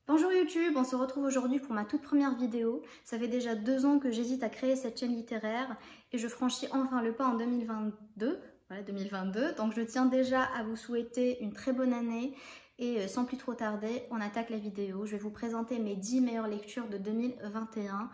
Bonjour YouTube, on se retrouve aujourd'hui pour ma toute première vidéo. Ça fait déjà 2 ans que j'hésite à créer cette chaîne littéraire et je franchis enfin le pas en 2022. Voilà, 2022. Donc je tiens déjà à vous souhaiter une très bonne année et sans plus trop tarder, on attaque la vidéo. Je vais vous présenter mes 10 meilleures lectures de 2021.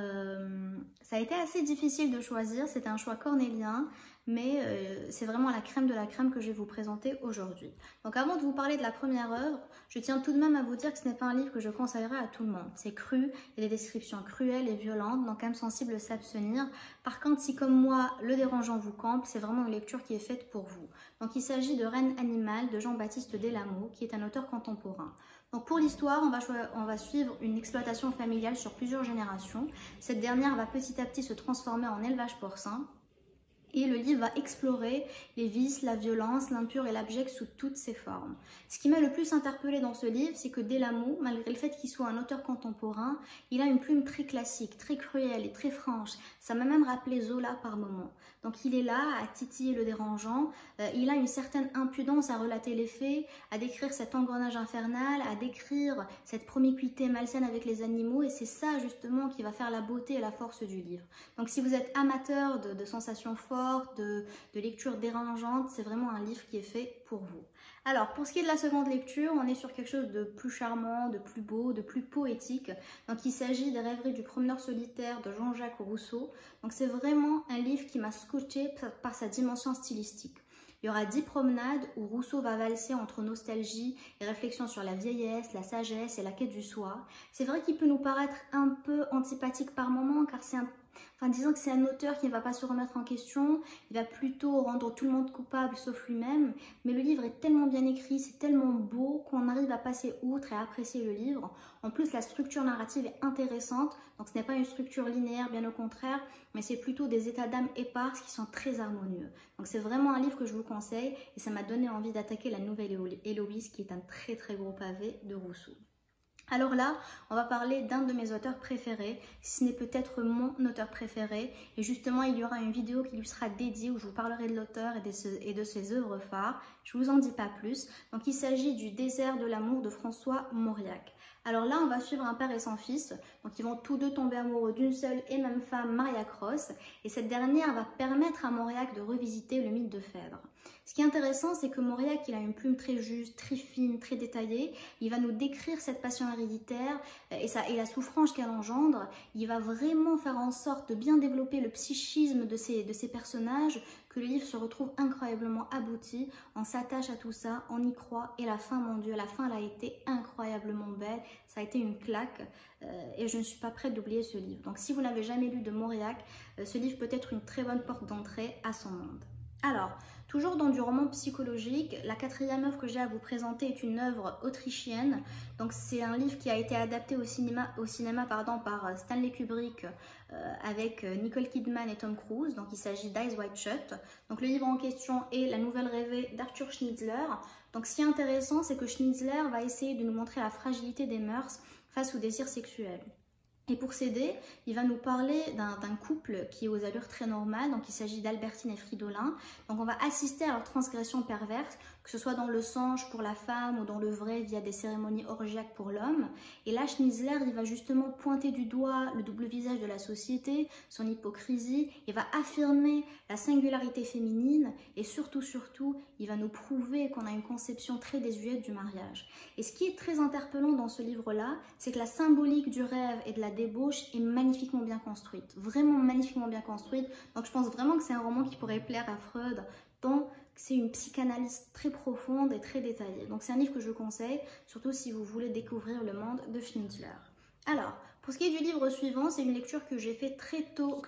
Ça a été assez difficile de choisir, c'était un choix cornélien, mais c'est vraiment la crème de la crème que je vais vous présenter aujourd'hui. Donc avant de vous parler de la première œuvre, je tiens tout de même à vous dire que ce n'est pas un livre que je conseillerais à tout le monde. C'est cru, il y a des descriptions cruelles et violentes, donc âme sensible s'abstenir. Par contre, si comme moi, le dérangeant vous campe, c'est vraiment une lecture qui est faite pour vous. Donc il s'agit de Reine animale de Jean-Baptiste Delamot, qui est un auteur contemporain. Donc pour l'histoire, on va suivre une exploitation familiale sur plusieurs générations. Cette dernière va petit à petit se transformer en élevage porcin. Et le livre va explorer les vices, la violence, l'impur et l'abject sous toutes ses formes. Ce qui m'a le plus interpellée dans ce livre, c'est que Delamot, malgré le fait qu'il soit un auteur contemporain, il a une plume très classique, très cruelle et très franche. Ça m'a même rappelé Zola par moments. Donc il est là à titiller le dérangeant, il a une certaine impudence à relater les faits, à décrire cet engrenage infernal, à décrire cette promiscuité malsaine avec les animaux, et c'est ça justement qui va faire la beauté et la force du livre. Donc si vous êtes amateur de sensations fortes, de lecture dérangeante, c'est vraiment un livre qui est fait pour vous. Alors, pour ce qui est de la seconde lecture, on est sur quelque chose de plus charmant, de plus beau, de plus poétique. Donc, il s'agit des Rêveries du promeneur solitaire de Jean-Jacques Rousseau. Donc, c'est vraiment un livre qui m'a scotché par sa dimension stylistique. Il y aura 10 promenades où Rousseau va valser entre nostalgie et réflexion sur la vieillesse, la sagesse et la quête du soi. C'est vrai qu'il peut nous paraître un peu antipathique par moments, car disons que c'est un auteur qui ne va pas se remettre en question, il va plutôt rendre tout le monde coupable sauf lui-même, mais le livre est tellement bien écrit, c'est tellement beau qu'on arrive à passer outre et à apprécier le livre. En plus, la structure narrative est intéressante, donc ce n'est pas une structure linéaire, bien au contraire, mais c'est plutôt des états d'âme éparses qui sont très harmonieux. Donc c'est vraiment un livre que je vous conseille et ça m'a donné envie d'attaquer la nouvelle Héloïse, qui est un très très gros pavé de Rousseau. Alors là, on va parler d'un de mes auteurs préférés, si ce n'est peut-être mon auteur préféré. Et justement, il y aura une vidéo qui lui sera dédiée où je vous parlerai de l'auteur et de ses œuvres phares. Je ne vous en dis pas plus. Donc il s'agit du Désert de l'amour de François Mauriac. Alors là, on va suivre un père et son fils. Donc ils vont tous deux tomber amoureux d'une seule et même femme, Maria Cross. Et cette dernière va permettre à Mauriac de revisiter le mythe de Phèdre. Ce qui est intéressant, c'est que Mauriac, il a une plume très juste, très fine, très détaillée. Il va nous décrire cette passion héréditaire et la souffrance qu'elle engendre. Il va vraiment faire en sorte de bien développer le psychisme de ces personnages, que le livre se retrouve incroyablement abouti. On s'attache à tout ça, on y croit. Et la fin, mon Dieu, la fin, elle a été incroyablement belle. Ça a été une claque et je ne suis pas prête d'oublier ce livre. Donc si vous n'avez jamais lu de Mauriac, ce livre peut être une très bonne porte d'entrée à son monde. Alors, toujours dans du roman psychologique, la 4e œuvre que j'ai à vous présenter est une œuvre autrichienne. Donc c'est un livre qui a été adapté au cinéma par Stanley Kubrick avec Nicole Kidman et Tom Cruise. Donc il s'agit d'Eyes Wide Shut. Donc le livre en question est La Nouvelle Rêvée d'Arthur Schnitzler. Donc ce qui est intéressant, c'est que Schnitzler va essayer de nous montrer la fragilité des mœurs face au désir sexuel. Et pour s'aider, il va nous parler d'un couple qui est aux allures très normales. Donc il s'agit d'Albertine et Fridolin. Donc on va assister à leur transgression perverse, que ce soit dans le songe pour la femme ou dans le vrai via des cérémonies orgiaques pour l'homme. Et là, Schnitzler, il va justement pointer du doigt le double visage de la société, son hypocrisie. Il va affirmer la singularité féminine et surtout, il va nous prouver qu'on a une conception très désuète du mariage. Et ce qui est très interpellant dans ce livre-là, c'est que la symbolique du rêve et de la débauche est magnifiquement bien construite, vraiment magnifiquement bien construite. Donc je pense vraiment que c'est un roman qui pourrait plaire à Freud, tant c'est une psychanalyse très profonde et très détaillée. Donc c'est un livre que je conseille, surtout si vous voulez découvrir le monde de Schnitzler. Alors, pour ce qui est du livre suivant, c'est une lecture que j'ai faite très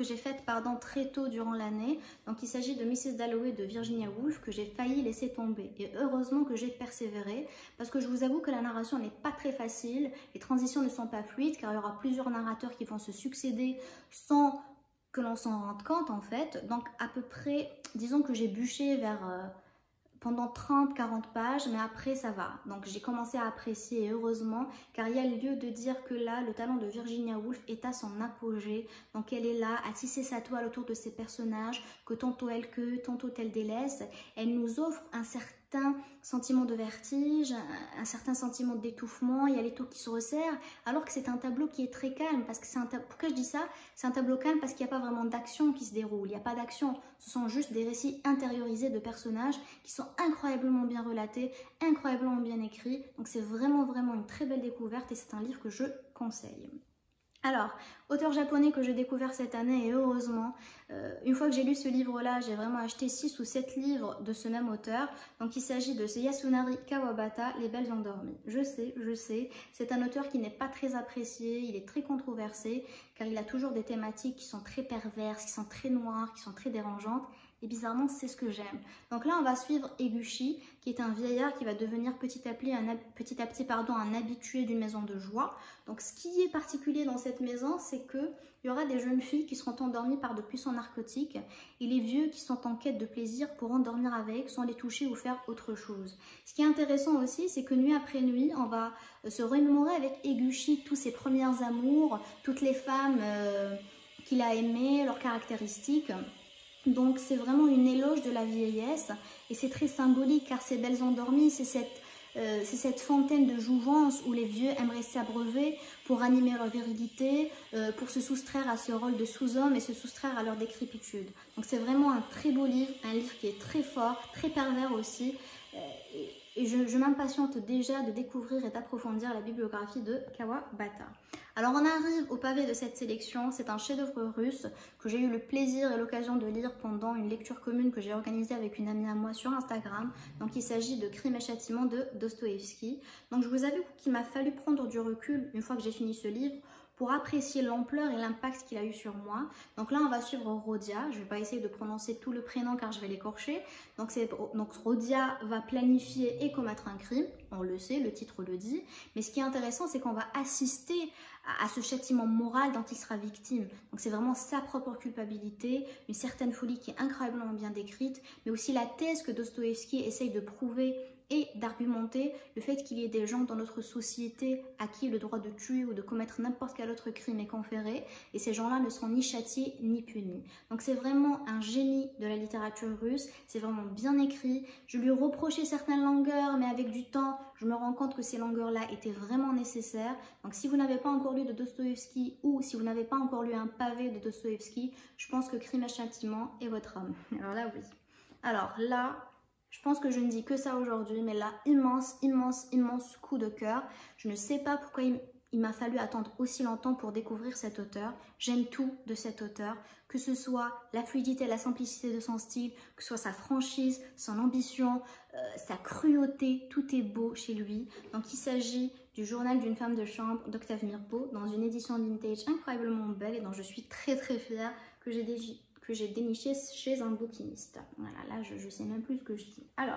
tôt durant l'année. Donc il s'agit de Mrs. Dalloway de Virginia Woolf, que j'ai failli laisser tomber. Et heureusement que j'ai persévéré, parce que je vous avoue que la narration n'est pas très facile, les transitions ne sont pas fluides, car il y aura plusieurs narrateurs qui vont se succéder sans que l'on s'en rende compte en fait. Donc à peu près, disons que j'ai bûché pendant 30-40 pages, mais après ça va. Donc j'ai commencé à apprécier, heureusement, car il y a lieu de dire que là, le talent de Virginia Woolf est à son apogée. Donc elle est là à tisser sa toile autour de ses personnages, que tantôt elle cueille, tantôt elle délaisse. Elle nous offre un certain certain sentiment de vertige, un certain sentiment d'étouffement, il y a les taux qui se resserrent, alors que c'est un tableau qui est très calme, parce que pourquoi je dis ça? C'est un tableau calme parce qu'il n'y a pas vraiment d'action qui se déroule, il n'y a pas d'action, ce sont juste des récits intériorisés de personnages qui sont incroyablement bien relatés, incroyablement bien écrits, donc c'est vraiment une très belle découverte et c'est un livre que je conseille. Alors, auteur japonais que j'ai découvert cette année et heureusement, une fois que j'ai lu ce livre-là, j'ai vraiment acheté 6 ou 7 livres de ce même auteur. Donc il s'agit de Yasunari Kawabata, Les Belles Endormies. Je sais, c'est un auteur qui n'est pas très apprécié, il est très controversé, car il a toujours des thématiques qui sont très perverses, qui sont très noires, qui sont très dérangeantes. Et bizarrement, c'est ce que j'aime. Donc là, on va suivre Eguchi, qui est un vieillard qui va devenir petit à petit un habitué d'une maison de joie. Donc ce qui est particulier dans cette maison, c'est qu'il y aura des jeunes filles qui seront endormies par de puissants narcotiques et les vieux qui sont en quête de plaisir pourront dormir avec sans les toucher ou faire autre chose. Ce qui est intéressant aussi, c'est que nuit après nuit, on va se remémorer avec Eguchi tous ses premiers amours, toutes les femmes qu'il a aimées, leurs caractéristiques. Donc c'est vraiment une éloge de la vieillesse et c'est très symbolique car ces belles endormies, c'est cette fontaine de jouvence où les vieux aimeraient s'abreuver pour animer leur virilité, pour se soustraire à ce rôle de sous-homme et se soustraire à leur décrépitude. Donc c'est vraiment un très beau livre, un livre qui est très fort, très pervers aussi. Et je m'impatiente déjà de découvrir et d'approfondir la bibliographie de Kawabata. Alors on arrive au pavé de cette sélection, c'est un chef-d'œuvre russe que j'ai eu le plaisir et l'occasion de lire pendant une lecture commune que j'ai organisée avec une amie à moi sur Instagram. Donc il s'agit de Crime et Châtiment de Dostoïevski. Donc je vous avoue qu'il m'a fallu prendre du recul une fois que j'ai fini ce livre pour apprécier l'ampleur et l'impact qu'il a eu sur moi. Donc là, on va suivre Rodia. Je ne vais pas essayer de prononcer tout le prénom car je vais l'écorcher. Donc Rodia va planifier et commettre un crime. On le sait, le titre le dit. Mais ce qui est intéressant, c'est qu'on va assister à ce châtiment moral dont il sera victime. Donc c'est vraiment sa propre culpabilité, une certaine folie qui est incroyablement bien décrite, mais aussi la thèse que Dostoïevski essaye de prouver et d'argumenter le fait qu'il y ait des gens dans notre société à qui le droit de tuer ou de commettre n'importe quel autre crime est conféré, et ces gens-là ne seront ni châtiés ni punis. Donc c'est vraiment un génie de la littérature russe, c'est vraiment bien écrit. Je lui reprochais certaines longueurs, mais avec du temps, je me rends compte que ces longueurs-là étaient vraiment nécessaires. Donc si vous n'avez pas encore lu de Dostoïevski ou si vous n'avez pas encore lu un pavé de Dostoïevski, je pense que Crime et Châtiment est votre homme. Alors là, oui. Alors là, je pense que je ne dis que ça aujourd'hui, mais là, immense coup de cœur. Je ne sais pas pourquoi il m'a fallu attendre aussi longtemps pour découvrir cet auteur. J'aime tout de cet auteur, que ce soit la fluidité et la simplicité de son style, que ce soit sa franchise, son ambition, sa cruauté, tout est beau chez lui. Donc il s'agit du journal d'une femme de chambre d'Octave Mirbeau dans une édition vintage incroyablement belle et dont je suis très fière que j'ai déniché chez un bouquiniste. Voilà, là je sais même plus ce que je dis. Alors,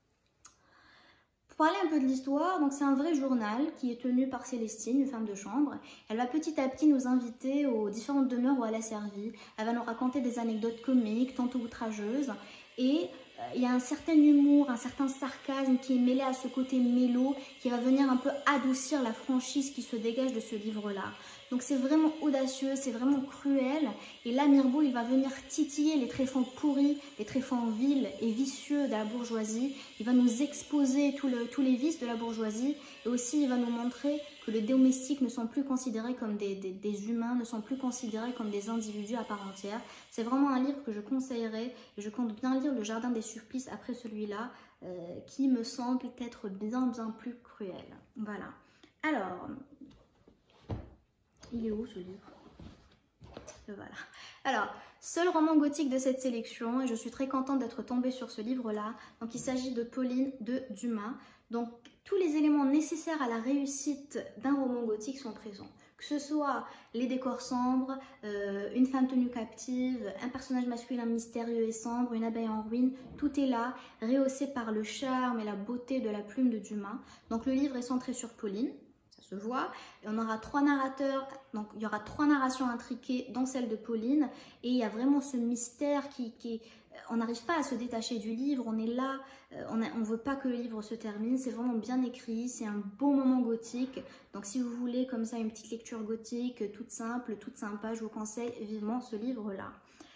pour parler un peu de l'histoire, donc c'est un vrai journal qui est tenu par Célestine, une femme de chambre. Elle va petit à petit nous inviter aux différentes demeures où elle a servi. Elle va nous raconter des anecdotes comiques, tantôt outrageuses. Et il y a un certain humour, un certain sarcasme qui est mêlé à ce côté mélo, qui va venir un peu adoucir la franchise qui se dégage de ce livre-là. Donc c'est vraiment audacieux, c'est vraiment cruel. Et là, Mirbeau, il va venir titiller les tréfonds pourris, les tréfonds vils et vicieux de la bourgeoisie. Il va nous exposer tous les vices de la bourgeoisie. Et aussi, il va nous montrer que les domestiques ne sont plus considérés comme des humains, ne sont plus considérés comme des individus à part entière. C'est vraiment un livre que je conseillerais. Et je compte bien lire Le Jardin des Supplices après celui-là, qui me semble être bien plus cruel. Voilà. Alors... il est où ce livre? Voilà. Alors, seul roman gothique de cette sélection, et je suis très contente d'être tombée sur ce livre-là. Donc, il s'agit de Pauline de Dumas. Donc, tous les éléments nécessaires à la réussite d'un roman gothique sont présents. Que ce soit les décors sombres, une femme tenue captive, un personnage masculin mystérieux et sombre, une abeille en ruine, tout est là, rehaussé par le charme et la beauté de la plume de Dumas. Donc, le livre est centré sur Pauline. Se voit, et on aura 3 narrateurs, donc il y aura 3 narrations intriquées dans celle de Pauline, et il y a vraiment ce mystère on n'arrive pas à se détacher du livre, on est là, on veut pas que le livre se termine, c'est vraiment bien écrit, c'est un beau moment gothique. Donc si vous voulez comme ça une petite lecture gothique toute simple, toute sympa, je vous conseille vivement ce livre là.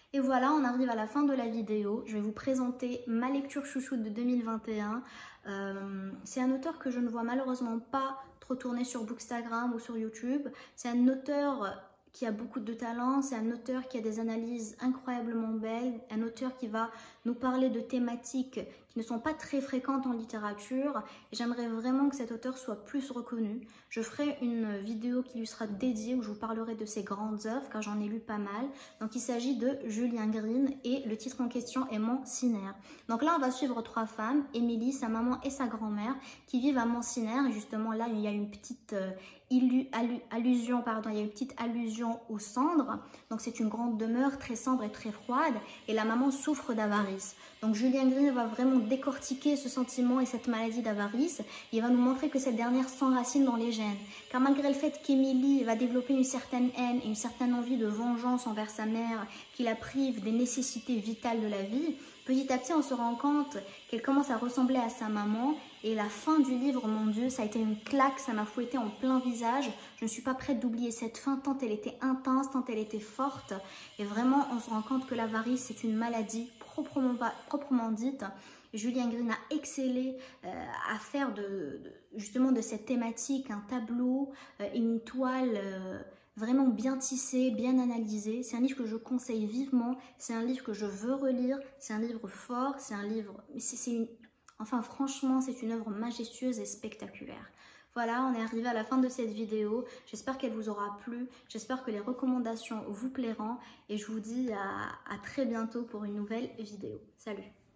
Et voilà, on arrive à la fin de la vidéo. Je vais vous présenter ma lecture chouchoute de 2021. C'est un auteur que je ne vois malheureusement pas trop tourner sur Bookstagram ou sur YouTube. C'est un auteur qui a beaucoup de talent, c'est un auteur qui a des analyses incroyablement belles, un auteur qui va nous parler de thématiques qui ne sont pas très fréquentes en littérature, et j'aimerais vraiment que cet auteur soit plus reconnu. Je ferai une vidéo qui lui sera dédiée où je vous parlerai de ses grandes œuvres, car j'en ai lu pas mal. Donc il s'agit de Julien Green et le titre en question est Mancinère. Donc là on va suivre trois femmes, Émilie, sa maman et sa grand-mère, qui vivent à Mancinère, et justement là il y a une petite allusion aux cendres. Donc c'est une grande demeure très sombre et très froide, et la maman souffre d'avarice. Donc Julien Green va vraiment décortiquer ce sentiment et cette maladie d'avarice. Il va nous montrer que cette dernière s'enracine dans les gènes, car malgré le fait qu'Émilie va développer une certaine haine et une certaine envie de vengeance envers sa mère qui la prive des nécessités vitales de la vie, petit à petit on se rend compte qu'elle commence à ressembler à sa maman. Et la fin du livre, mon Dieu, ça a été une claque, ça m'a fouetté en plein visage. Je ne suis pas prête d'oublier cette fin tant elle était intense, tant elle était forte. Et vraiment, on se rend compte que l'avarice, c'est une maladie proprement dite. Julien Green a excellé à faire justement de cette thématique un tableau, une toile vraiment bien tissée, bien analysée. C'est un livre que je conseille vivement, c'est un livre que je veux relire, c'est un livre fort, c'est un livre... Enfin, franchement, c'est une œuvre majestueuse et spectaculaire. Voilà, on est arrivé à la fin de cette vidéo. J'espère qu'elle vous aura plu. J'espère que les recommandations vous plairont. Et je vous dis à très bientôt pour une nouvelle vidéo. Salut!